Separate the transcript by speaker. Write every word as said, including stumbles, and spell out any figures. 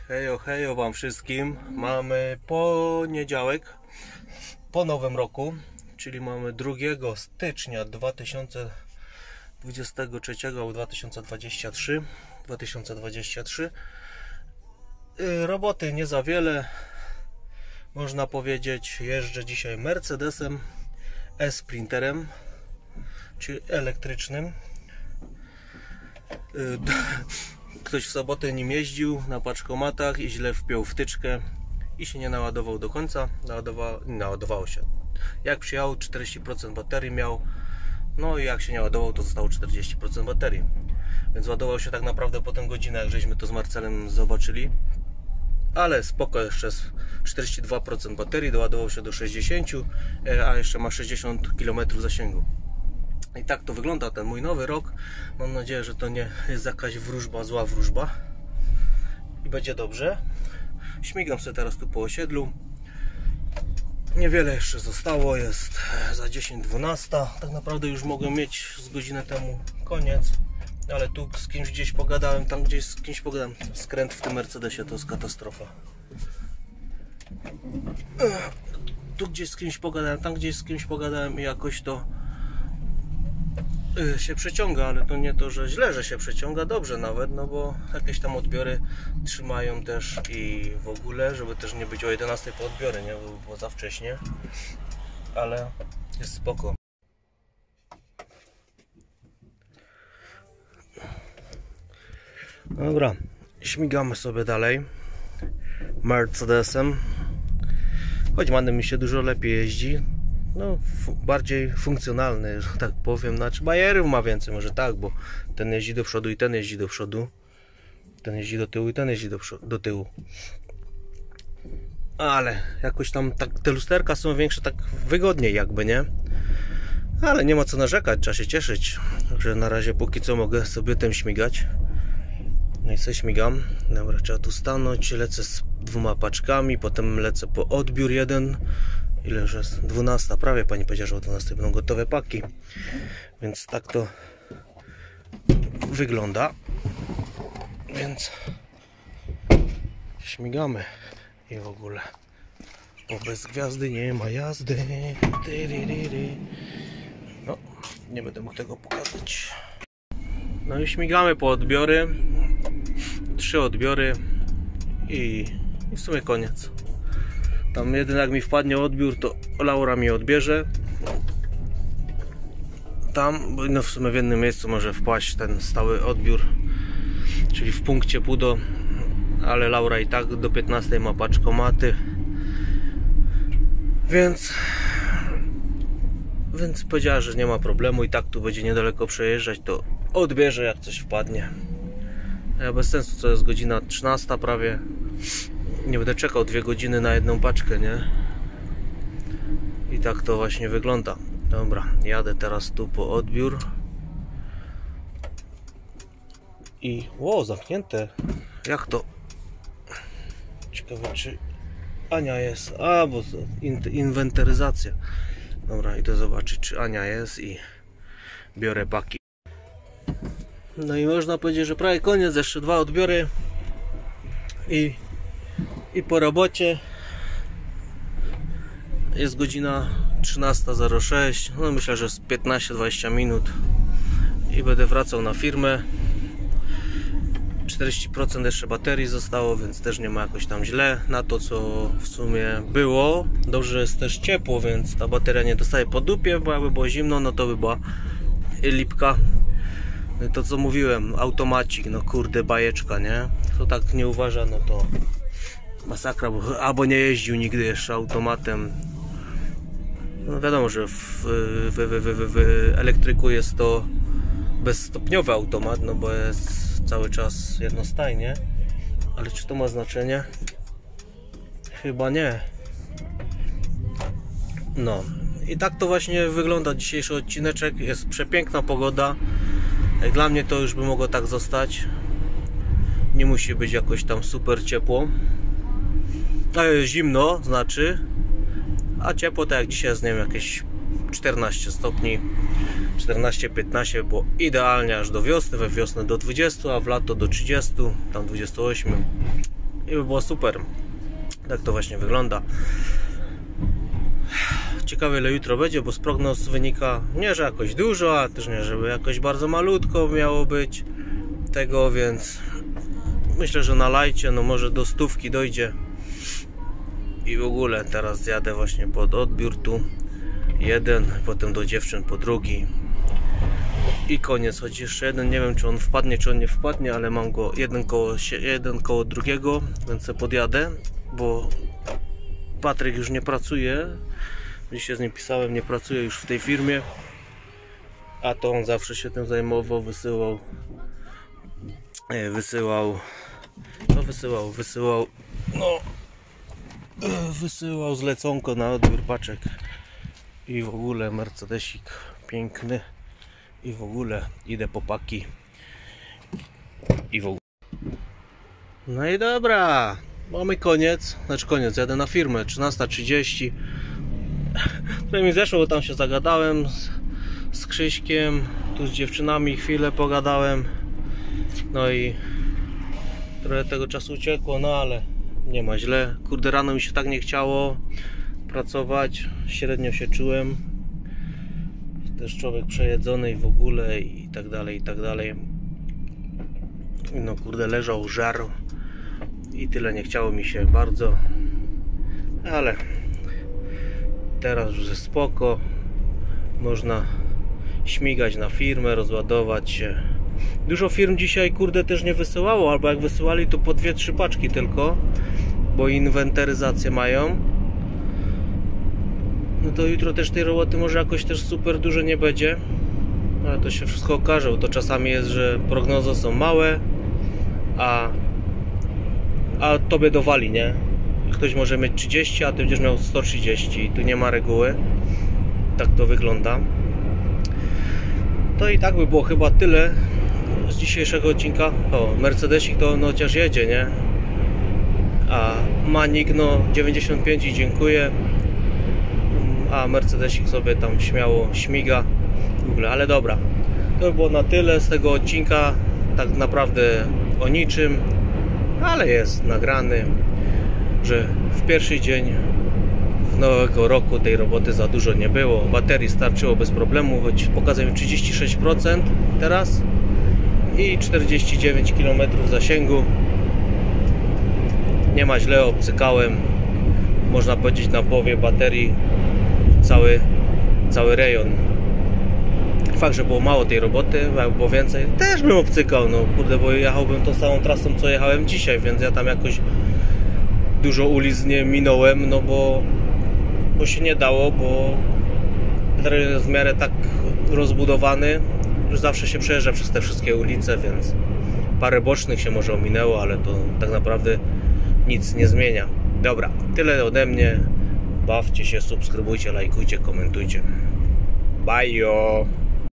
Speaker 1: Hejo, hejo wam wszystkim. Mamy poniedziałek po nowym roku, czyli mamy drugiego stycznia dwa tysiące dwudziestego trzeciego albo dwa tysiące dwudziestego trzeciego dwa tysiące dwudziestego trzeciego. Roboty nie za wiele, można powiedzieć. Jeżdżę dzisiaj Mercedesem E-Sprinterem, czyli elektrycznym. Ktoś w sobotę nim jeździł na paczkomatach i źle wpiął wtyczkę i się nie naładował do końca. Naładowa... Naładowało się. Jak przyjechał, czterdzieści procent baterii miał. No i jak się nie ładował, to zostało czterdzieści procent baterii. Więc ładował się tak naprawdę po tę godzinę, jak żeśmy to z Marcelem zobaczyli. Ale spoko, jeszcze czterdzieści dwa procent baterii, doładował się do sześćdziesięciu, a jeszcze ma sześćdziesiąt kilometrów zasięgu. I tak to wygląda ten mój nowy rok. Mam nadzieję, że to nie jest jakaś wróżba, zła wróżba i będzie dobrze. Śmigam sobie teraz tu po osiedlu. Niewiele jeszcze zostało, jest za dziesięć dwanaście. Tak naprawdę już mogłem mieć z godzinę temu koniec, ale tu z kimś gdzieś pogadałem, tam gdzieś z kimś pogadałem. Skręt w tym Mercedesie to jest katastrofa. Tu gdzieś z kimś pogadałem, tam gdzieś z kimś pogadałem i jakoś to się przeciąga, ale to nie to, że źle, że się przeciąga, dobrze nawet, no bo jakieś tam odbiory trzymają też i w ogóle, żeby też nie być o jedenastej po odbiory, nie, bo było za wcześnie, ale jest spoko. Dobra, śmigamy sobie dalej Mercedesem, choć manem mi się dużo lepiej jeździ. No, bardziej funkcjonalny, że tak powiem. Znaczy bajerów ma więcej, może tak, bo ten jeździ do przodu i ten jeździ do przodu, ten jeździ do tyłu i ten jeździ do, do tyłu. Ale jakoś tam tak te lusterka są większe, tak wygodniej jakby, nie? Ale nie ma co narzekać, trzeba się cieszyć, że na razie póki co mogę sobie tym śmigać. No i sobie śmigam. Dobra, trzeba tu stanąć, lecę z dwoma paczkami, potem lecę po odbiór jeden. Ile już jest? dwunasta, prawie pani powiedziała, że o dwunastej będą gotowe paki. Więc tak to wygląda. Więc śmigamy i w ogóle. Bo bez gwiazdy nie ma jazdy. No, nie będę mógł tego pokazać. No i śmigamy po odbiory. Trzy odbiory i, i w sumie koniec. Tam jeden jak mi wpadnie odbiór, to Laura mi odbierze. Tam, no w sumie w jednym miejscu może wpaść ten stały odbiór, czyli w punkcie Pudo, ale Laura i tak do piętnastej ma paczkomaty. Więc Więc powiedziała, że nie ma problemu i tak tu będzie niedaleko przejeżdżać, to odbierze jak coś wpadnie. Ja bez sensu, co jest godzina trzynasta prawie. Nie będę czekał dwie godziny na jedną paczkę, nie? I tak to właśnie wygląda. Dobra, jadę teraz tu po odbiór. I ło, zamknięte. Jak to? Ciekawe, czy Ania jest. A, bo in inwentaryzacja. Dobra, idę zobaczyć, czy Ania jest i biorę paki. No i można powiedzieć, że prawie koniec, jeszcze dwa odbiory i I po robocie. Jest godzina trzynasta zero sześć. No myślę, że z piętnaście dwadzieścia minut i będę wracał na firmę. czterdzieści procent jeszcze baterii zostało, więc też nie ma jakoś tam źle na to, co w sumie było. Dobrze, że jest też ciepło, więc ta bateria nie dostaje po dupie, bo jakby było zimno, no to by była lipka. No i to, co mówiłem, automacik, no kurde, bajeczka, nie? Kto tak nie uważa, no to masakra, bo albo nie jeździł nigdy jeszcze automatem. No wiadomo, że w, w, w, w, w elektryku jest to bezstopniowy automat, no bo jest cały czas jednostajnie. Ale czy to ma znaczenie? Chyba nie. No i tak to właśnie wygląda dzisiejszy odcineczek. Jest przepiękna pogoda. Jak dla mnie to już by mogło tak zostać. Nie musi być jakoś tam super ciepło. Zimno znaczy, a ciepło tak jak dzisiaj jest, nie wiem, jakieś czternaście stopni, czternaście piętnaście, było idealnie aż do wiosny, we wiosnę do dwudziestu, a w lato do trzydziestu, tam dwudziestu ośmiu. i by było super. Tak to właśnie wygląda. Ciekawe ile jutro będzie, bo z prognoz wynika nie, że jakoś dużo, a też nie, żeby jakoś bardzo malutko miało być tego, więc myślę, że na lajcie no może do stówki dojdzie. I w ogóle teraz jadę właśnie pod odbiór tu jeden, potem do dziewczyn po drugi i koniec. Choć jeszcze jeden, nie wiem czy on wpadnie, czy on nie wpadnie, ale mam go jeden koło, jeden koło drugiego, więc sobie podjadę, bo Patryk już nie pracuje. Dzisiaj z nim pisałem, nie pracuje już w tej firmie, a to on zawsze się tym zajmował, wysyłał wysyłał co wysyłał, wysyłał no wysyłał zleconko na odbiór paczek i w ogóle Mercedesik piękny i w ogóle idę po paki i w ogóle. No i dobra, mamy koniec, znaczy koniec, jadę na firmę, trzynasta trzydzieści. Trochę mi zeszło, bo tam się zagadałem z, z Krzyśkiem, tu z dziewczynami chwilę pogadałem, no i trochę tego czasu uciekło, no ale nie ma źle. Kurde, rano mi się tak nie chciało pracować, średnio się czułem, też człowiek przejedzony i w ogóle i tak dalej, i tak dalej. No kurde, leżał, żarł i tyle, nie chciało mi się bardzo, ale teraz już jest spoko, można śmigać na firmę, rozładować się. Dużo firm dzisiaj kurde też nie wysyłało, albo jak wysyłali to po dwie trzy paczki tylko, bo inwentaryzację mają. No to jutro też tej roboty może jakoś też super dużo nie będzie, ale to się wszystko okaże, bo to czasami jest, że prognozy są małe, a, a tobie dowali, nie? Ktoś może mieć trzydzieści, a ty będziesz miał sto trzydzieści i tu nie ma reguły. Tak to wygląda. To i tak by było chyba tyle z dzisiejszego odcinka. O, Mercedesik to no chociaż jedzie, nie? A Manik no dziewięćdziesiąt pięć i dziękuję. A Mercedesik sobie tam śmiało śmiga w ogóle, ale dobra. To by było na tyle z tego odcinka. Tak naprawdę o niczym, ale jest nagrany, że w pierwszy dzień nowego roku tej roboty za dużo nie było. Baterii starczyło bez problemu, choć pokazuję trzydzieści sześć procent teraz i czterdzieści dziewięć kilometrów zasięgu. Nie ma źle, obcykałem, można powiedzieć, na połowie baterii cały, cały rejon. Fakt, że było mało tej roboty, jakby było więcej, też bym obcykał, no kurde, bo jechałbym tą samą trasą co jechałem dzisiaj, więc ja tam jakoś dużo ulic nie minąłem, no bo, bo się nie dało, bo teren jest w miarę tak rozbudowany, że zawsze się przejeżdża przez te wszystkie ulice, więc parę bocznych się może ominęło, ale to tak naprawdę nic nie zmienia. Dobra, tyle ode mnie. Bawcie się, subskrybujcie, lajkujcie, komentujcie. Bye!